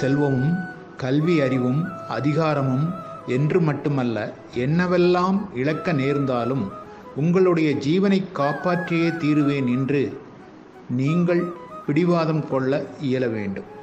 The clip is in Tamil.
செல்வமும் கல்வி அறிவும் அதிகாரமும் என்று மட்டுமல்ல, என்னவெல்லாம் இழக்க நேர்ந்தாலும் உங்களுடைய ஜீவனை காப்பாற்றியே தீருவேன் என்று நீங்கள் பிடிவாதம் கொள்ள இயல வேண்டும்.